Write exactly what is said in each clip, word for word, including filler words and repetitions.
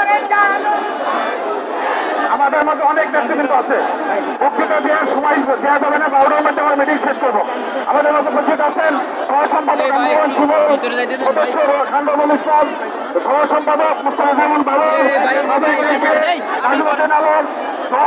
আমাদের মধ্যে অনেক নেতৃবৃন্দ আছে, বক্তৃতা দেওয়ার সময় দেওয়া যাবে না, বারোটার মধ্যে আমরা মিটিং শেষ করবো। আমাদের মধ্যে উপস্থিত আছেন সহ সম্পাদক আন্দোলন শুভ সদস্য খান্ডবুল ইসলাম, সহ সম্পাদক মুস্তাফিজুর বাবু, নাজিমুদ্দিন আলম সহ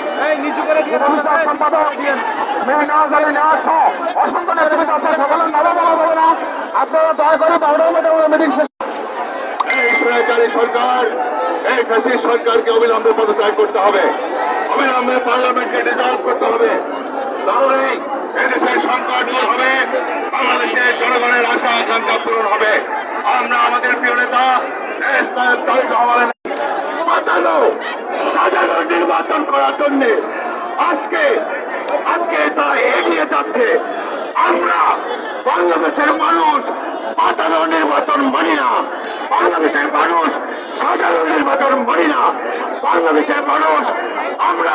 সম্পাদক মেহনাজ আলী নেওয়াজ সহ অসংখ্য নেতৃবৃন্দ আছে। সকলের নামে বলা যাবে না, আপনারা দয়া করে বারোটার মধ্যে আমরা মিটিং শেষ। এই স্বৈরাচারী সরকার, এই ফ্যাসিস্ট সরকারকে অবিলম্বে পদত্যাগ করতে হবে, অবিলম্বে পার্লামেন্টকে ডিসলভ করতে হবে। তাহলে এদেশের সংকট দূর হবে, বাংলাদেশের জনগণের আশা আকাঙ্ক্ষা পূরণ হবে। আমরা আমাদের প্রিয় নেতা তারেক রহমানের পাতানো সাধারণ নির্বাচন করার জন্য আজকে আজকে তা এগিয়ে যাচ্ছে। আমরা বাংলাদেশের মানুষ পাতানো নির্বাচন মানি না, বাংলাদেশের মানুষ সাধারণ নির্বাচন মানি না, বাংলাদেশের মানুষ আমরা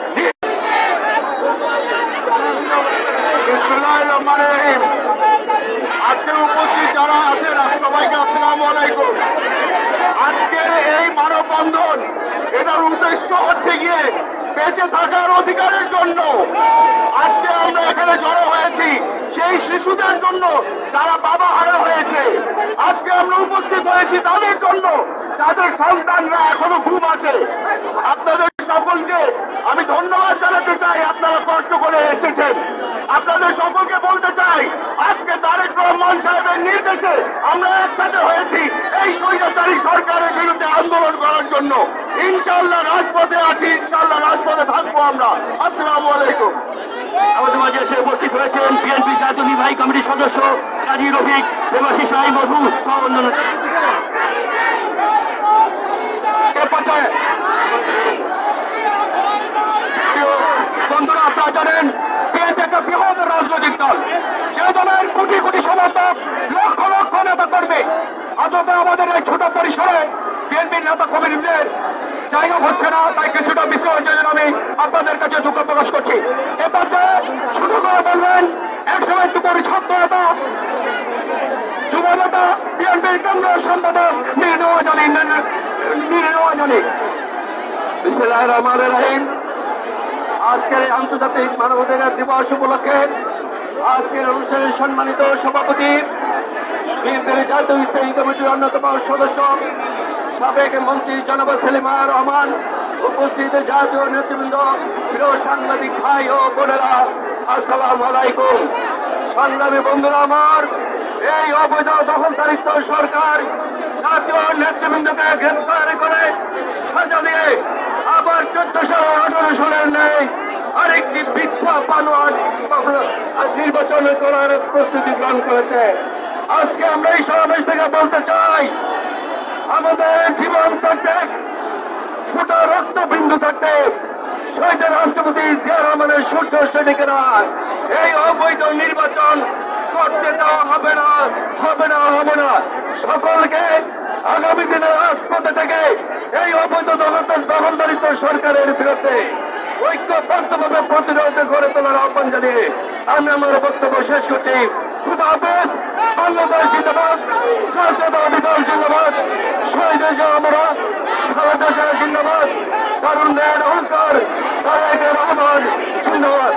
আজকে উপস্থিত যারা আছেন সবাইকে আসসালামু আলাইকুম। আজকের এই মানববন্ধন এটার উদ্দেশ্য হচ্ছে গিয়ে বেঁচে থাকার অধিকারের জন্য আজকে আমরা এখানে জড়ো হয়েছি, সেই শিশুদের জন্য যারা বাবা হারা হয়েছে। আজকে আমরা উপস্থিত হয়েছি তাদের জন্য যাদের সন্তানরা এখনো ঘুম আছে। আপনাদের সকলকে আমি ধন্যবাদ জানাতে চাই, আপনারা কষ্ট করে এসেছেন। আপনাদের সকলকে বলতে চাই আজকে তারেক রহমান সাহেবের নির্দেশে আমরা একসাথে হয়েছি এই স্বৈরাচারী সরকারের বিরুদ্ধে আন্দোলন করার জন্য। ইনশাআল্লাহ রাজপথে আছি, ইনশাআল্লাহ রাজপথে থাকবো আমরা। আসসালামু আলাইকুম। আমাদের মাঝে এসে উপস্থিত হয়েছেন বিএনপি জাতীয় নির্বাহী কমিটির সদস্য কাজী রফিক, দেবাশী সাহেব মধু সহ অন্যান্য। বন্ধুরা, আপনারা জানেন বিএনপি একটা বৃহৎ রাজনৈতিক দল, সেই দলের কোটি কোটি সমর্থক, লক্ষ লক্ষ নেতা করবে। অথচ আমাদের এই ছোট পরিসরে বিএনপির নেতা কর্মীদের জায়গা হচ্ছে না, তাই কিছুটা বিসর্জনের আমি আপনাদের কাছে দুঃখ প্রকাশ করছি। এবার যে ছোট করে বলবেন একসময় একটু পরিচ্ছন্ন নেতা, যুব নেতা, বিএনপির কেন্দ্রীয় সম্পাদক মীর নওয়াজ আলী মীর নওয়াজ আলী বিসমিল্লাহির রহমানির রহিম। আজকের আন্তর্জাতিক মানবাধিকার দিবস উপলক্ষে আজকের অনুষ্ঠানের সম্মানিত সভাপতি, বিএনপির জাতীয় স্থায়ী কমিটির অন্যতম সদস্য সাবেক মন্ত্রী জনাব সেলিমা রহমান, উপস্থিত জাতীয় নেতৃবৃন্দ, প্রিয় সাংবাদিক ভাই ও বোনেরা, আসসালামু আলাইকুম। সংগ্রামী বন্ধুরা আমার, এই অবৈধ দখলদারিত্ব সরকার জাতীয় নেতৃবৃন্দকে গ্রেফতার করে সাজা দিয়ে আবার চোদ্দশো আঠারো সালের নেই আরেকটি মিথ্যা বানোয়াট নির্বাচন করার প্রস্তুতি গ্রহণ করেছে। আজকে আমরা এই সমাবেশ থেকে বলতে চাই, আমাদের জীবন থাকতে, ফুটা রক্ত বিন্দু থাকতে শহীদ রাষ্ট্রপতি জিয়া রহমানের সূর্য সেদিকে না, এই অবৈধ নির্বাচন করতে দেওয়া হবে না, হবে না, হবে না। সকলকে আগামী দিনে রাজপথে থেকে এই অবৈধ দখলদারিত্ব সরকারের বিরুদ্ধে ঐক্যবদ্ধভাবে প্রতিরোধ গড়ে তোলার আহ্বান জানিয়ে আমি আমার বক্তব্য শেষ করছি। খুদা হাফেজ। বাংলাদেশ জিন্দাবাদ, জাতীয়তাবাদী দল জিন্দাবাদ, শহীদ আমরা খালেদা জিয়া জিন্দাবাদ, তারুণ্যের অহংকার তারেক রহমান জিন্দাবাদ।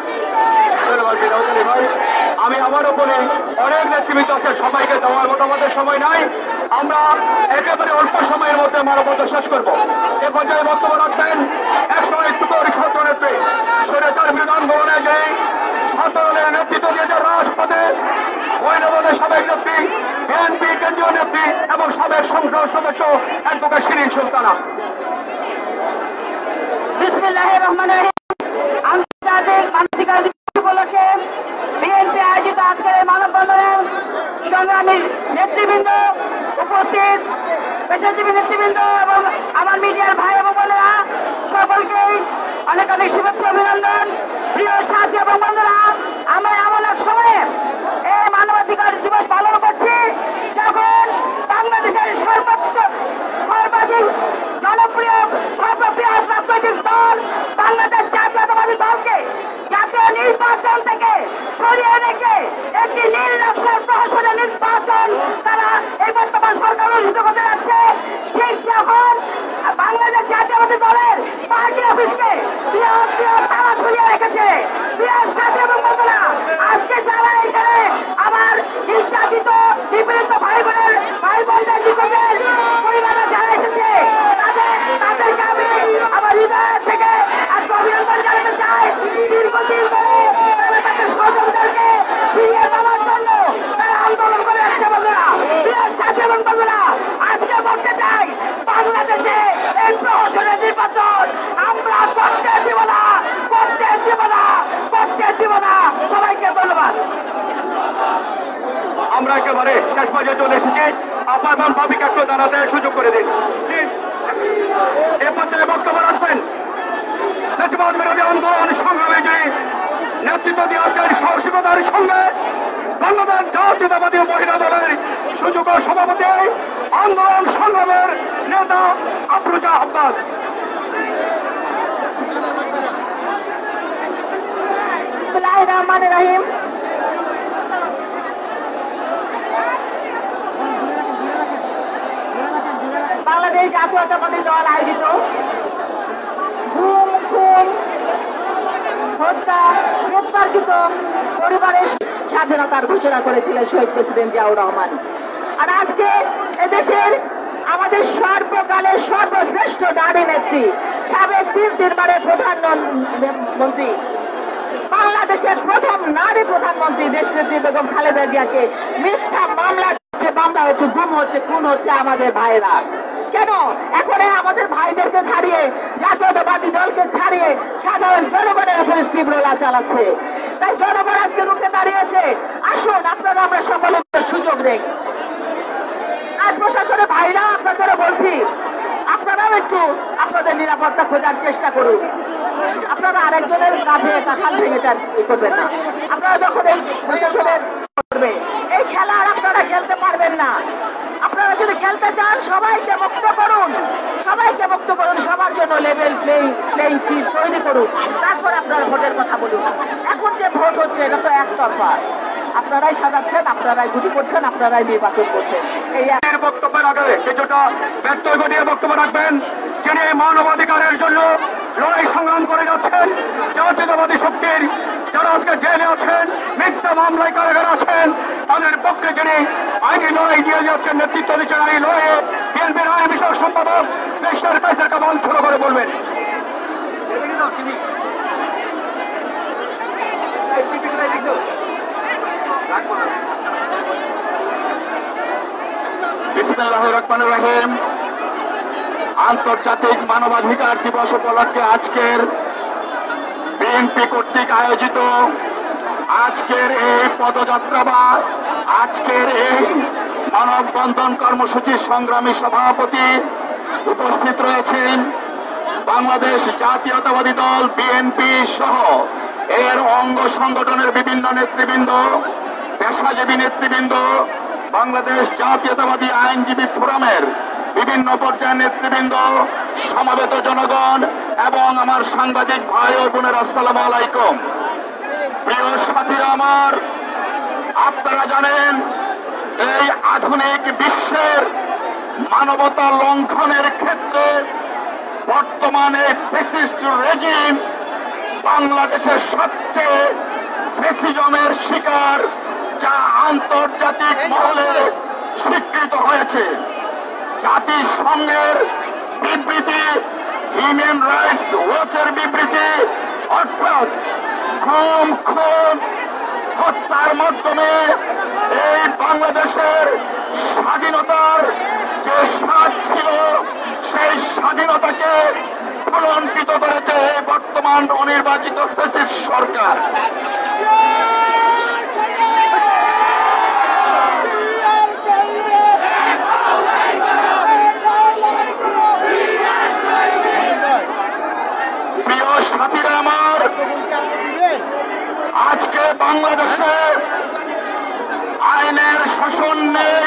ভাই, আমি আবারও বলি, অনেক নেতৃবৃন্দ আছে, সবাইকে দেওয়ার মতো আমাদের সময় নাই। আমরা একেবারে অল্প সময়ের মধ্যে মানববন্ধন শেষ করব। এ পর্যায়ে বক্তব্য রাখবেন একশো একটু ছাত্র নেত্রী, স্বৈরাচার বিরোধী আন্দোলনে যে ছাত্রদলের নেতৃত্ব দিয়েছে রাজপথে, মহিলাদের সাবেক নেত্রী, বিএনপি কেন্দ্রীয় নেত্রী এবং সাবেক সংসদ সদস্য অ্যাডভোকেট শিরিন সুলতানা। বিসমিল্লাহির রহমানির রহিম। আন্তর্জাতিক মানবাধিকার দিবস উপলক্ষে বিএনপি আয়োজিত আজকের মানববন্ধনে সংগ্রামী নেতৃবৃন্দ উপস্থিত, পেশাজীবী নেতৃবৃন্দ এবং আমার মিডিয়ার ভাই এবং বোনেরা, সকলকেই অনেক অনেক শুভেচ্ছা অভিনন্দন। প্রিয় সাথী এবং বন্ধুরা, আমরা এমন এক সময়ে এই মানবাধিকার দিবস পালন করছি যখন বাংলাদেশের সর্বোচ্চ সর্বাধিক জনপ্রিয় সর্ববৃহৎ রাজনৈতিক দল বাংলাদেশ জাতীয়তাবাদী দলকে জাতীয় নির্বাচন থেকে সরিয়ে রেখে একটি নীল নকশার প্রহসনের নির্বাচন তারা এই বর্তমান সরকার অনুষ্ঠিত করতে যাচ্ছে। ঠিক যখন বাংলাদেশ জাতীয়তাবাদী দলের পার্টি অফিসকে বৃহৎ বৃহৎ তালা ঝুলিয়ে রেখেছে, বৃহৎ সাথে এবং বন্ধুরা আজকে যারা এখানে আমার নির্যাতিত নিপীড়িত ভাই বোনের ভাই বোনদের নিকটের পরিবারে যারা এসেছে তাদের তাদেরকে আমি আমার হৃদয় থেকে আজকে অভিনন্দন জানাতে চাই। দীর্ঘদিন ধরে তারা তাদের স্বজনদেরকে ফিরিয়ে পাওয়ার জন্য তারা আন্দোলন করে আসছে। বন্ধুরা, বৃহৎ সাথে এবং বন্ধুরা আজকে বলতে চাই বাংলাদেশে এই প্রহসনের নির্বাচন আমরা করতে দিব না, করতে দিব না, করতে দিব না। সবাইকে ধন্যবাদ। আমরা একেবারে শেষ পর্যায়ে চলে এসেছি। আপনার মন ভাবিকে একটু দাঁড়াতে সুযোগ করে দিন। এ পর্যায়ে বক্তব্য রাখবেন ফ্যাসিবাদ বিরোধী আন্দোলন সংগ্রামে যে নেতৃত্ব দিয়েছেন সাহসিকতার সঙ্গে বাংলাদেশ জাতীয়তাবাদী মহিলা দলের সুযোগ্য সভাপতি আন্দোলন সংগ্রামের নেতা আফরোজা আব্বাস। বিসমিল্লাহির রহমানির রহিম। বাংলাদেশ জাতীয়তাবাদী দল আয়োজিত গুম খুন হত্যা গ্রেপ্তারকৃত পরিবারের স্বাধীনতার ঘোষণা করেছিলেন শহীদ প্রেসিডেন্ট জিয়াউর রহমান। আর আজকে এদেশের আমাদের সর্বকালের সর্বশ্রেষ্ঠ নারী নেত্রী, সাবেক তিন তিনবারের প্রধানমন্ত্রী, বাংলাদেশের প্রথম নারী প্রধানমন্ত্রী দেশনেত্রী বেগম খালেদা জিয়াকে মিথ্যা মামলা হচ্ছে, মামলা হচ্ছে, গুম হচ্ছে, খুন হচ্ছে আমাদের ভাইরা। কেন এখন আমাদের ভাইদেরকে ছাড়িয়ে জাতীয়তাবাদী দলকে ছাড়িয়ে সাধারণ জনগণের উপরে তীব্রতা চালাচ্ছে? তাই জনগণ আজকে রুখে দাঁড়িয়েছে। আসুন আপনারা আমরা সকলে সুযোগ দেই। আর প্রশাসনের ভাইরা আপনাদেরও বলছি, আপনারাও একটু আপনাদের নিরাপত্তা খোঁজার চেষ্টা করুন। আপনারা আরেকজনের কাঁধে কাঁঠাল ভেঙে করবেন না। আপনারা যখন এই প্রশাসনের করবে এই খেলা আর আপনারা খেলতে পারবেন না। আপনারা যদি খেলতে চান সবাইকে মুক্ত করুন, সবাইকে মুক্ত করুন, সবার জন্য লেভেল প্লেইং প্লেইং ফিল্ড তৈরি করুন, তারপর আপনারা ভোটের কথা বলুন। এখন যে ভোট হচ্ছে এটা তো একতরফা, আপনারাই সাজাচ্ছেন, আপনারাই গুটি করছেন, আপনারাই নির্বাচন করছেন। এই বক্তব্যের আগে কিছুটা ব্যত্যয় ঘটিয়ে বক্তব্য রাখবেন যিনি মানবাধিকারের জন্য লড়াই সংগ্রাম করে যাচ্ছেন, জাতীয়তাবাদী শক্তির যারা আজকে জেলে আছেন, মিথ্যা মামলায় কারাগারে আছেন, তাদের পক্ষে যিনি আইনি লড়াই দিয়ে যাচ্ছেন, নেতৃত্ব দিচ্ছেন এই লড়াইয়ে বিএনপির আইন বিষয়ক সম্পাদক মিস্টার কাইসার কামাল ছোট করে বলবেন। বিসমিল্লাহির রহমানির রহিম। আন্তর্জাতিক মানবাধিকার দিবস উপলক্ষে আজকের বিএনপি কর্তৃক আয়োজিত আজকের এই পদযাত্রা বা আজকের এই মানববন্ধন কর্মসূচির সংগ্রামী সভাপতি উপস্থিত রয়েছেন বাংলাদেশ জাতীয়তাবাদী দল বিএনপি সহ এর অঙ্গ সংগঠনের বিভিন্ন নেতৃবৃন্দ, পেশাজীবী নেতৃবৃন্দ, বাংলাদেশ জাতীয়তাবাদী আইনজীবী ফোরামের বিভিন্ন পর্যায়ের নেতৃবৃন্দ, সমবেত জনগণ এবং আমার সাংবাদিক ভাই ও বোনের আসসালামু আলাইকুম। প্রিয় সাথীরা আমার, আপনারা জানেন এই আধুনিক বিশ্বের মানবতা লঙ্ঘনের ক্ষেত্রে বর্তমানে ফ্যাসিস্ট রেজিম বাংলাদেশের সবচেয়ে ফ্যাসিজমের শিকার, যা আন্তর্জাতিক মহলে স্বীকৃত হয়েছে। জাতিসংঘের বিবৃতি, হিউম্যান রাইটস ওয়াচের বিবৃতি, অর্থাৎ খুন খুন হত্যার মাধ্যমে এই বাংলাদেশের স্বাধীনতার যে স্বাদ ছিল সেই স্বাধীনতাকে কলঙ্কিত করেছে বর্তমান অনির্বাচিত ফ্যাসিস্ট সরকার। প্রিয় সাথীরা আমার, আজকে বাংলাদেশে আইনের শাসন নেই,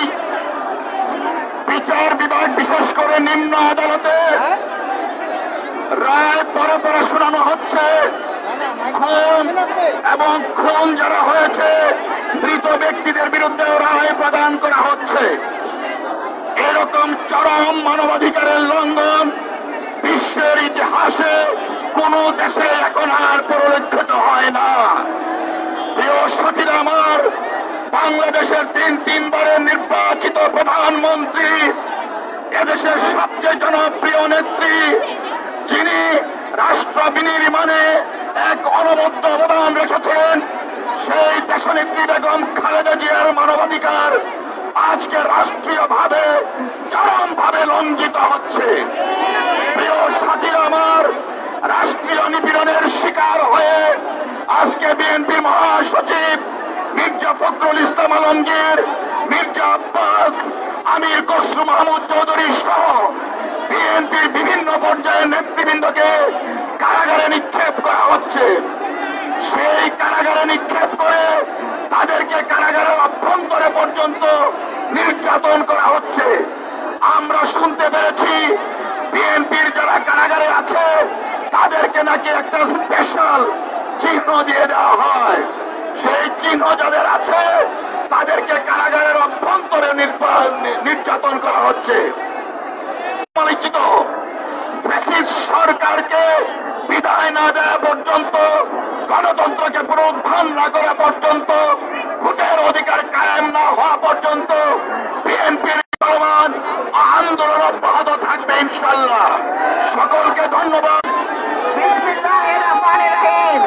বিচার বিভাগ বিশেষ করে নিম্ন আদালতে রায় পরে পরে শোনানো হচ্ছে, খুন এবং খুন যারা হয়েছে মৃত ব্যক্তিদের বিরুদ্ধে রায় প্রদান করা হচ্ছে। এরকম চরম মানবাধিকারের লঙ্ঘন বিশ্বের ইতিহাসে কোন দেশে এখন আর পরিলক্ষিত হয় না। প্রিয় সাথীরা আমার, বাংলাদেশের তিন তিনবারের নির্বাচিত প্রধানমন্ত্রী, এদেশের সবচেয়ে জনপ্রিয় নেত্রী, যিনি রাষ্ট্র বিনির্মাণে এক অনবদ্য অবদান রেখেছেন, সেই দেশনেত্রী বেগম খালেদা জিয়ার মানবাধিকার আজকে রাষ্ট্রীয়ভাবে চরমভাবে লঙ্ঘিত হচ্ছে। প্রিয় সাথীরা আমার, রাষ্ট্রীয় নিপীড়নের শিকার হয়ে আজকে বিএনপি মহাসচিব মির্জা ফখরুল ইসলাম আলমগীর, মির্জা আব্বাস, আমির খসরু মাহমুদ চৌধুরী সহ বিএনপির বিভিন্ন পর্যায়ের নেতৃবৃন্দকে কারাগারে নিক্ষেপ করা হচ্ছে। সেই কারাগারে নিক্ষেপ করে তাদেরকে কারাগারের অভ্যন্তরে পর্যন্ত নির্যাতন করা হচ্ছে। আমরা শুনতে পেরেছি বিএনপির যারা কারাগারে আছে তাদেরকে নাকি একটা স্পেশাল চিহ্ন দিয়ে দেওয়া হয়। সেই চিহ্ন যাদের আছে তাদেরকে কারাগারের অভ্যন্তরে নির্যাতন করা হচ্ছে। সমালোচিত ফ্যাসিস্ট সরকারকে বিদায় না দেওয়া পর্যন্ত, গণতন্ত্রকে পুনরুদ্ধার না করা পর্যন্ত, ভোটের অধিকার কায়েম না হওয়া পর্যন্ত বিএনপির চলমান আন্দোলন অব্যাহত থাকবে ইনশাল্লাহ। সকলকে ধন্যবাদ। বিসমিল্লাহির রহমানির রহিম।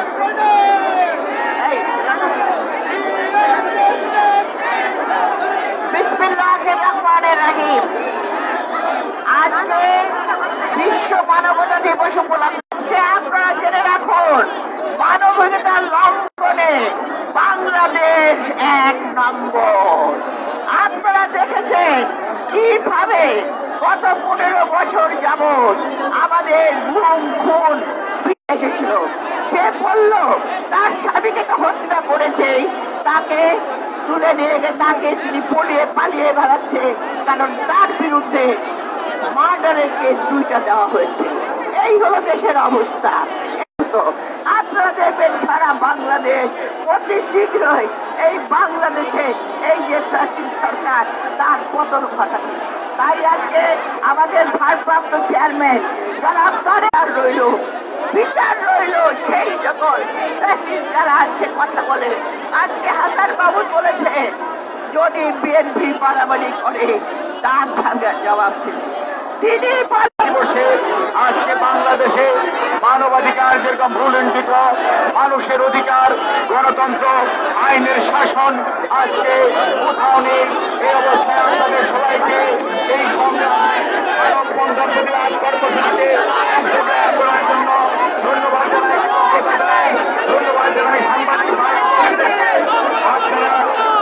বিসমিল্লাহির রহমানির রহিম। আজকে বিশ্ব মানবতা দিবস উপলক্ষে আপনারা জেনে রাখুন, মানবাধিকার লঙ্ঘনে বাংলাদেশ এক নম্বর। আপনারা দেখেছেন কিভাবে গত পনেরো বছর যাবৎ আমাদের গুম খুন এসেছিল। সে বলল তার স্বামীকে তো হত্যা করেছে, তাকে তুলে নিয়ে গিয়ে তাকে তিনি পড়িয়ে পালিয়ে বেড়াচ্ছে, কারণ তার বিরুদ্ধে মার্ডারের কেস দুইটা দেওয়া হয়েছে। এই হলো দেশের অবস্থা। আপনারা দেখবেন সারা বাংলাদেশ অতি শীঘ্রই এই বাংলাদেশে এই যে ফ্যাসিস্ট সরকার তার পতন ঘটাবে। তাই আজকে আমাদের ভারপ্রাপ্ত চেয়ারম্যান যারা আপনার রইল, বিচার রইল সেই সকল ফ্যাসিস্ট যারা আজকে কথা বলে। আজকে হাসান বাবু বলেছে যদি বিএনপি মারামারি করে তার ভাঙার জবাব ছিল। তিনি বসে আজকে বাংলাদেশে মানবাধিকার যেরকম ভুলুণ্ঠিত, মানুষের অধিকার, গণতন্ত্র, আইনের শাসন আজকে কোথাও নেই। এই অবস্থায় আপনাদের সবাইকে এই সংগ্রামে মানববন্ধন প্রতিবাদ কর্মসূচিতে অংশগ্রহণ করার জন্য ধন্যবাদ জানাই। ধন্যবাদ জানাই সাংবাদিক ভাইদেরকে। আপনারা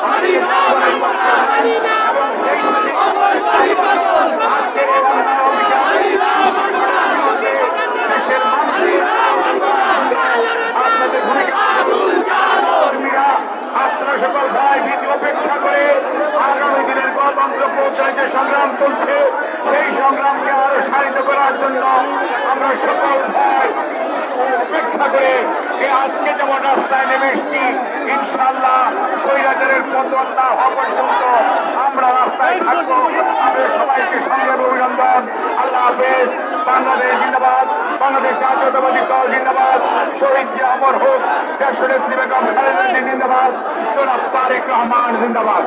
এবং সেই আজকের দেশের মানুষের আপনাদের ভূমিকা, আপনারা সকল ভাই ভীতি অপেক্ষা করে আগামী দিনের গণতন্ত্র প্রচারে যে সংগ্রাম চলছে সেই সংগ্রামকে আরো সারিত করার জন্য আমরা সকল ভাই অপেক্ষা করে আজকে যেমন রাস্তায় নেমে এসছি, ইনশাল্লাহ স্বৈরাচারের পতন না হওয়া পর্যন্ত আমরা রাস্তায় থাকবো। আমাদের সবাইকে সংগ্রামে অভিনন্দন। আল্লাহ হাফেজ। বাংলাদেশ জিন্দাবাদ, বাংলাদেশ জাতীয়তাবাদী দল জিন্দাবাদ, শহীদ জিয়া অমর হোক, দেশনেত্রী বেগম খালেদা জিয়া জিন্দাবাদ, জনাব তারেক রহমান জিন্দাবাদ।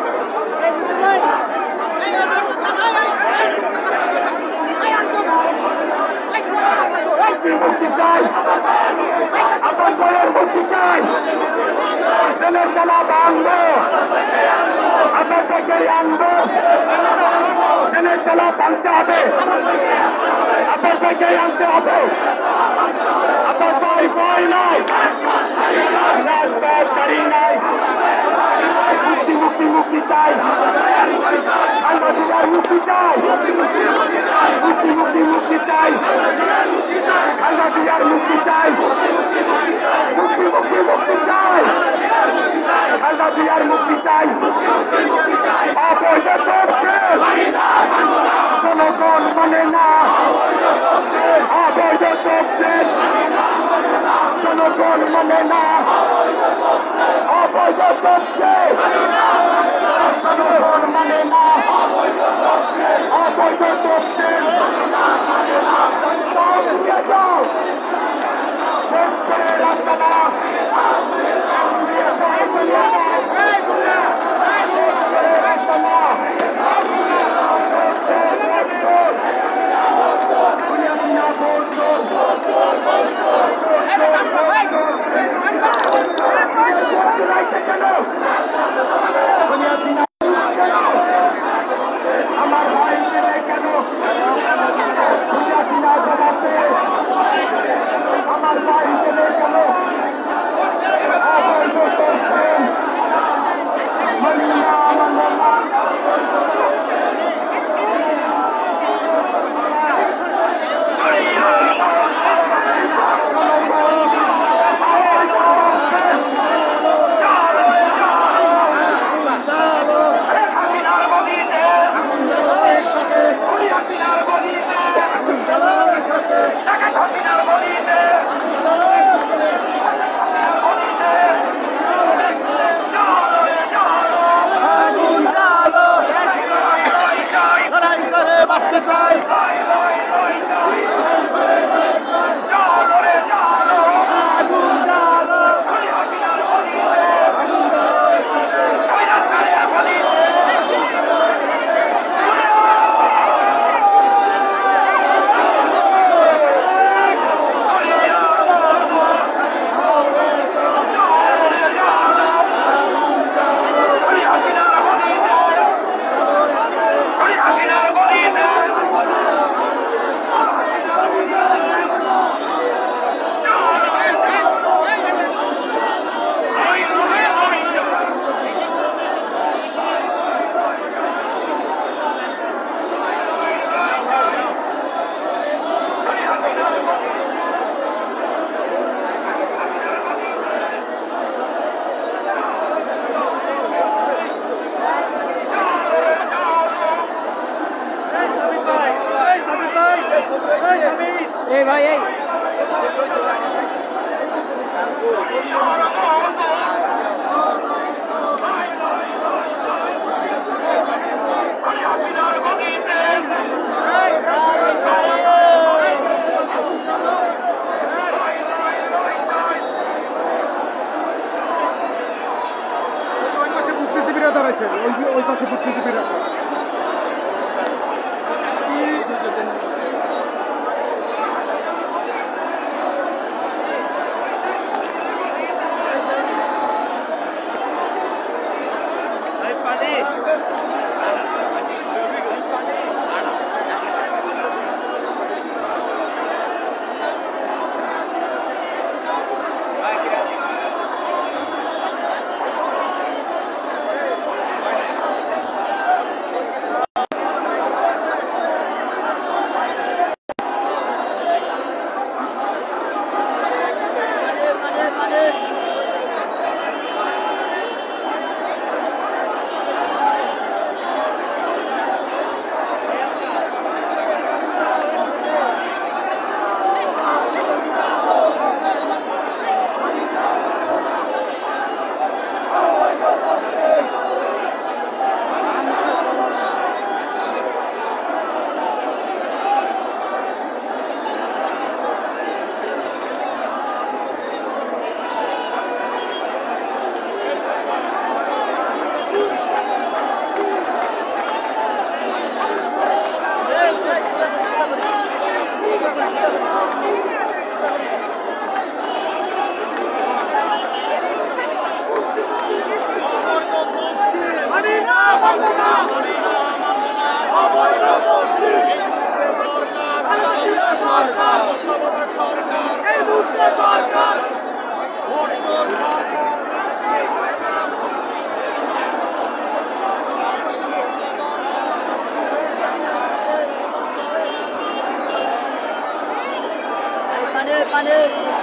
মুক্তি চাই, আপনার দলের মুক্তি চাই, জেলের জ্বালা ভাঙবো, আপনার থেকে আনবো, জেলের জ্বালা ভাঙতে হবে, আপনার থেকে আনতে হবে। আপনার ভয় ভয় নাই, রাজপথ ছাড়ি নাই, মুক্তি মুক্তি মুক্তি চাই, সাংবাদিকার মুক্তি চাই, মুক্তি মুক্তি মুক্তি চাই, খালেদার মুক্তি চাই, মুক্তি মুক্তি মুক্তি চাই, খালেদার মুক্তি চাই। অবৈধ করছে জনগণ মানে না, অবৈধ করছে জনগণ জনগণ মানে না অবৈধ তথ্যে জনগণ মানে না অবৈধ তথ্যে যাও দেশ ছেড়ে রাস্তা না রাস্তা না আমার ভাই কেন জবাবে আমার ভাই কেন এই ভাই এই বুদ্ধিজীবীরা দাঁড়াইছে ওই পাশে বুদ্ধিজীবীরা পানি পানি